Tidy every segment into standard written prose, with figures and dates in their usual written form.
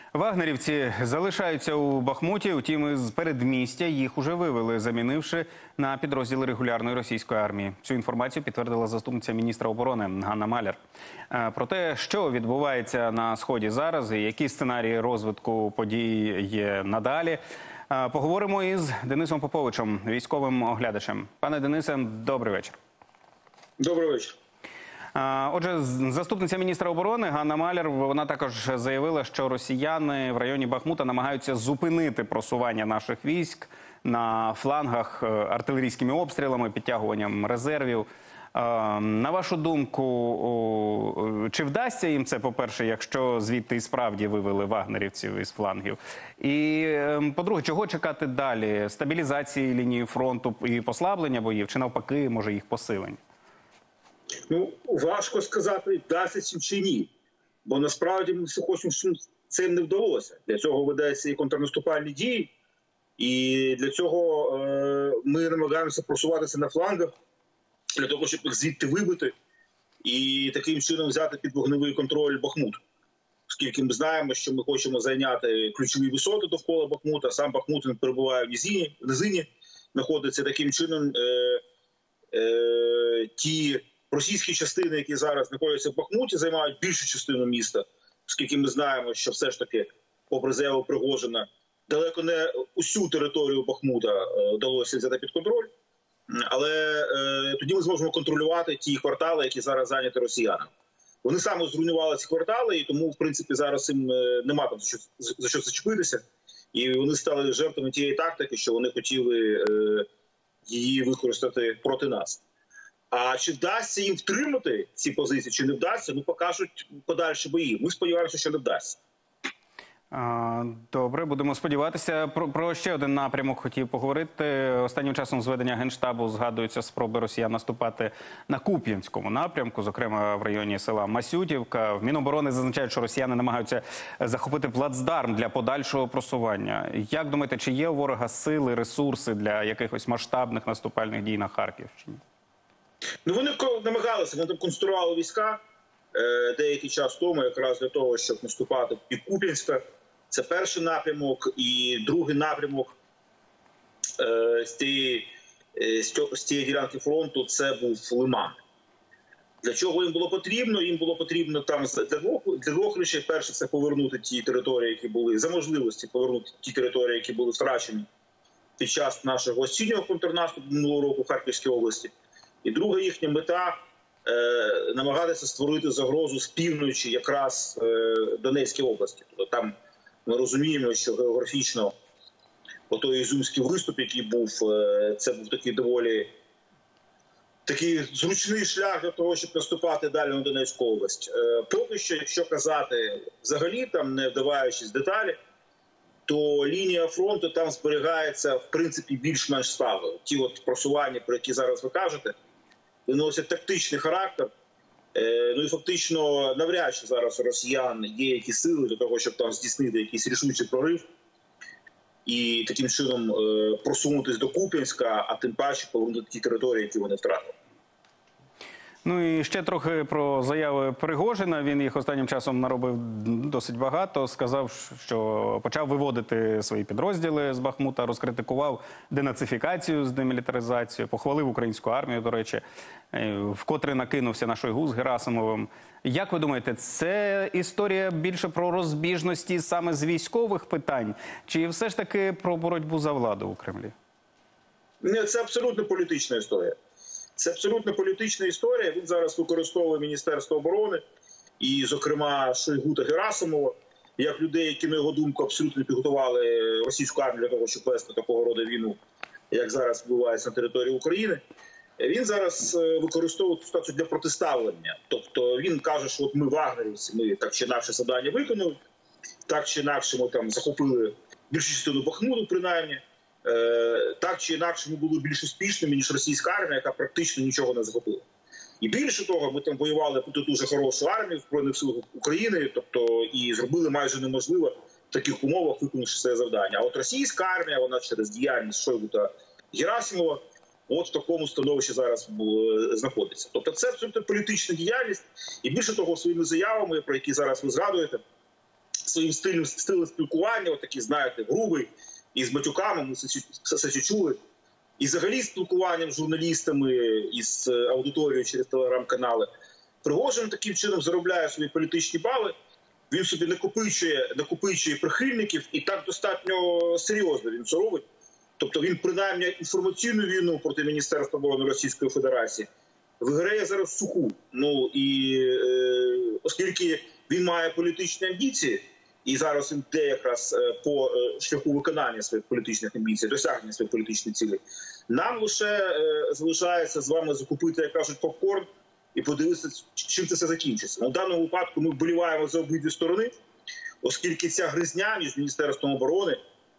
Вагнерівці залишаються у Бахмуті, утім із передмістя їх уже вивели, замінивши на підрозділи регулярної російської армії. Цю інформацію підтвердила заступниця міністра оборони Ганна Маляр. Про те, що відбувається на Сході зараз і які сценарії розвитку подій є надалі, поговоримо із Денисом Поповичем, військовим оглядачем. Пане Денисе, добрий вечір. Добрий вечір. Отже, заступниця міністра оборони Ганна Маляр, вона також заявила, що росіяни в районі Бахмута намагаються зупинити просування наших військ на флангах артилерійськими обстрілами, підтягуванням резервів. На вашу думку, чи вдасться їм це, по-перше, якщо звідти і справді вивели вагнерівців із флангів? І, по-друге, чого чекати далі? Стабілізації лінії фронту і послаблення боїв, чи навпаки, може, їх посилення? Ну, важко сказати, вдасться чи ні. Бо насправді ми всі хочемо, що це не вдалося. Для цього ведеться і контрнаступальні дії, і для цього ми намагаємося просуватися на флангах, для того, щоб їх звідти вибити і таким чином взяти під вогневий контроль Бахмут. Оскільки ми знаємо, що ми хочемо зайняти ключові висоти довкола Бахмута, сам Бахмут він перебуває в низині, знаходиться таким чином ті російські частини, які зараз знаходяться в Бахмуті, займають більшу частину міста, оскільки ми знаємо, що все ж таки, попри заяву Пригожина, далеко не усю територію Бахмута вдалося взяти під контроль, але тоді ми зможемо контролювати ті квартали, які зараз зайняті росіянами. Вони саме зруйнували ці квартали, і тому, в принципі, зараз їм нема там за що зачепитися. І вони стали жертвами тієї тактики, що вони хотіли її використати проти нас. А чи вдасться їм втримати ці позиції, чи не вдасться, ну покажуть подальші бої. Ми сподіваємося, що не вдасться. Добре, будемо сподіватися. Про ще один напрямок хотів поговорити. Останнім часом зведення Генштабу згадуються спроби росіян наступати на Куп'янському напрямку, зокрема в районі села Масютівка. В Міноборони зазначають, що росіяни намагаються захопити плацдарм для подальшого просування. Як думаєте, чи є у ворога сили, ресурси для якихось масштабних наступальних дій на Харківщині? Ну, вони намагалися, вони там конструювали війська деякий час тому, якраз для того, щоб наступати під Куп'янська. Це перший напрямок. І другий напрямок з цієї ділянки фронту – це був Лиман. Для чого їм було потрібно? Їм було потрібно там для двох речей. Перше – це повернути ті території, які були, за можливості повернути ті території, які були втрачені під час нашого осіннього контрнаступу минулого року в Харківській області. І друга їхня мета – намагатися створити загрозу з півночі якраз Донецької області. Тобто там ми розуміємо, що географічно отой Ізюмський виступ, який був, це був такий зручний шлях для того, щоб наступати далі на Донецьку область. Поки що, якщо казати взагалі, там не вдаваючись в деталі, то лінія фронту там зберігається, в принципі, більш-менш сталою. Ті от просування, про які зараз ви кажете, носять тактичний характер. Ну і фактично навряд чи зараз у росіян є якісь сили для того, щоб там здійснити якийсь рішучий прорив і таким чином просунутися до Куп'янська, а тим паче повернути ті території, які вони втратили. Ну і ще трохи про заяви Пригожина. Він їх останнім часом наробив досить багато. Сказав, що почав виводити свої підрозділи з Бахмута, розкритикував денацифікацію з демілітаризацією, похвалив українську армію, до речі, вкотре накинувся на Шойгу з Герасимовим. Як ви думаєте, це історія більше про розбіжності саме з військових питань, чи все ж таки про боротьбу за владу у Кремлі? Ні, це абсолютно політична історія. Це абсолютно політична історія. Він зараз використовує Міністерство оборони і, зокрема, Шойгу та Герасимова, як людей, які, на його думку, абсолютно підготували російську армію для того, щоб вести такого роду війну, як зараз відбувається на території України. Він зараз використовує ситуацію для протиставлення. Тобто він каже, що от ми вагнерівці, ми так чи інакше завдання виконали, так чи інакше ми там захопили більшу частину Бахмуту, принаймні. Так чи інакше ми були більш успішними, ніж російська армія, яка практично нічого не захопила. І більше того, ми там воювали проти дуже хорошу армію Збройних сил України, тобто і зробили майже неможливо в таких умовах, виконавши це завдання. А от російська армія, вона через діяльність Шойгу та Герасимова, от в такому становищі зараз знаходиться. Тобто це абсолютно політична діяльність. І більше того, своїми заявами, про які зараз ви згадуєте, своїм стилем спілкування, отакий, знаєте, грубий, і з матюками, ми все це чули. І взагалі спілкуванням з журналістами і з аудиторією через телеграм-канали. Пригожин таким чином заробляє свої політичні бали, він собі накопичує прихильників, і так достатньо серйозно він це робить. Тобто він принаймні інформаційну війну проти Міністерства оборони Російської Федерації виграє зараз суху. Ну і оскільки він має політичні амбіції, і зараз він йде якраз по шляху виконання своїх політичних амбіцій, досягнення своїх політичних цілей, нам лише залишається з вами закупити, як кажуть, попкорн і подивитися, чим це все закінчиться. У даному випадку ми вболіваємо за обидві сторони, оскільки ця гризня між Міністерством оборони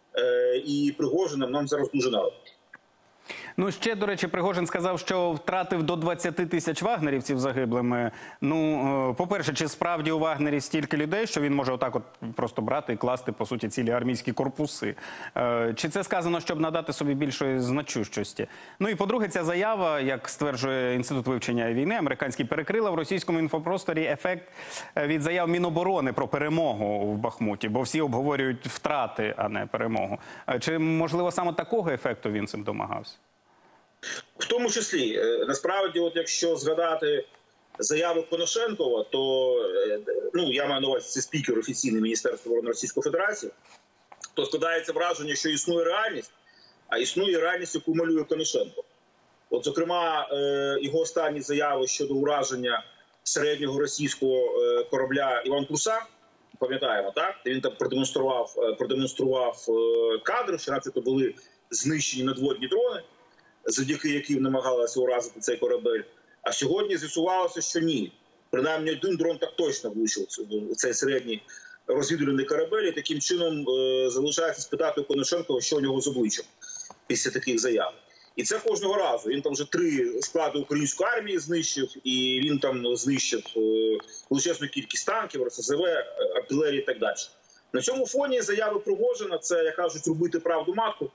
і Пригожиним нам зараз дуже надо. Ну, ще, до речі, Пригожин сказав, що втратив до 20 тисяч вагнерівців загиблими. Ну, по-перше, чи справді у Вагнері стільки людей, що він може отак от просто брати і класти, по суті, цілі армійські корпуси? Чи це сказано, щоб надати собі більшої значущості? Ну і, по-друге, ця заява, як стверджує Інститут вивчення війни, американський, перекрила в російському інфопросторі ефект від заяв Міноборони про перемогу в Бахмуті, бо всі обговорюють втрати, а не перемогу. Чи, можливо, саме такого ефекту він цим домагався? В тому числі, насправді, от якщо згадати заяву Коношенкова, то, ну, я маю на увазі, це спікер офіційний Міністерства оборони Російської Федерації, то складається враження, що існує реальність, а існує реальність, яку малює Коношенко. От, зокрема, його останні заяви щодо ураження середнього російського корабля Іван Курса, пам'ятаємо, так? Він там продемонстрував кадри, що начебто були знищені надводні дрони, завдяки яким намагалися уразити цей корабель. А сьогодні з'ясувалося, що ні. Принаймні один дрон так точно влучив у цей середній розвідувальний корабель, і таким чином залишається спитати у Коношенкова, що у нього з обличчям після таких заяв. І це кожного разу. Він там вже 3 склади української армії знищив, і він там знищив величезну кількість танків, РСЗВ, артилерії і так далі. На цьому фоні заяви Пригожина – це, як кажуть, робити правду матку.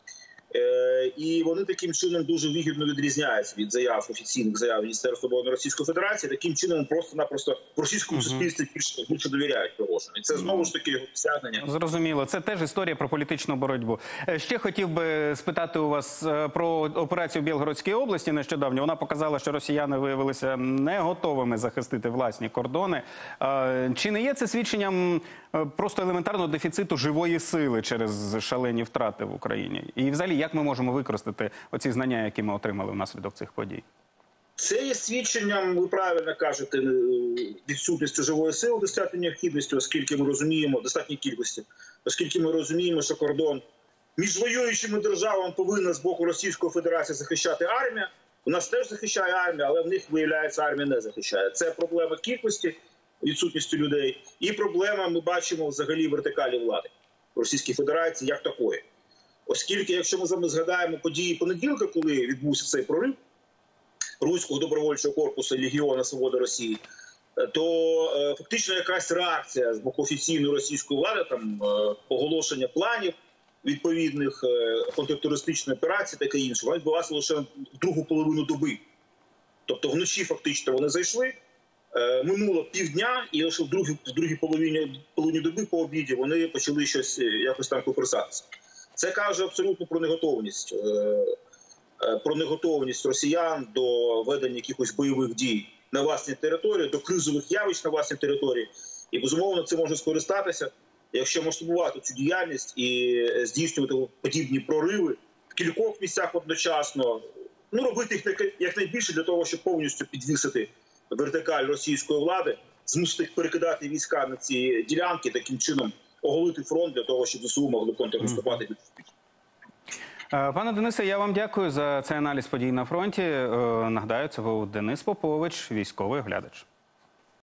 І вони таким чином дуже вигідно відрізняються від заяв, офіційних заяв Міністерства оборони Російської Федерації. Таким чином просто-напросто в російському суспільстві більше довіряють Пригожину. І це знову ж таки його досягнення. Зрозуміло. Це теж історія про політичну боротьбу. Ще хотів би спитати у вас про операцію в Білгородській області нещодавно. Вона показала, що росіяни виявилися не готовими захистити власні кордони. Чи не є це свідченням просто елементарного дефіциту живої сили через шалені втрати в Україні? І взагалі, як ми можемо використати оці знання, які ми отримали внаслідок цих подій? Це є свідченням, ви правильно кажете, відсутності живої сили, достатньої необхідності, оскільки ми розуміємо, достатньої кількості, оскільки ми розуміємо, що кордон між воюючими державами повинна з боку Російської Федерації захищати армія. У нас теж захищає армія, але в них, виявляється, армія не захищає. Це проблема кількості, відсутності людей, і проблема, ми бачимо, взагалі вертикалі влади в Російській Федерації як такої. Оскільки, якщо ми з вами згадаємо події понеділка, коли відбувся цей прорив Руського добровольчого корпусу Легіона Свободи Росії, то фактично якась реакція з боку офіційної російської влади, там оголошення планів відповідних, контртерористичної операції, таке інше, вона відбулася лише в другу половину доби. Тобто вночі фактично вони зайшли, минуло півдня, і лише в другій половині доби по обіді вони почали щось якось там коперсатися. Це каже абсолютно про неготовність росіян до ведення якихось бойових дій на власній території, до кризових явищ на власній території. І, безумовно, це може скористатися, якщо масштабувати цю діяльність і здійснювати подібні прориви в кількох місцях одночасно, ну, робити їх якнайбільше для того, щоб повністю підвісити вертикаль російської влади, змусити їх перекидати війська на ці ділянки, таким чином оголити фронт для того, щоб ЗСУ могли контрнаступати. Пане Денисе, я вам дякую за цей аналіз подій на фронті. Нагадаю, це був Денис Попович, військовий оглядач.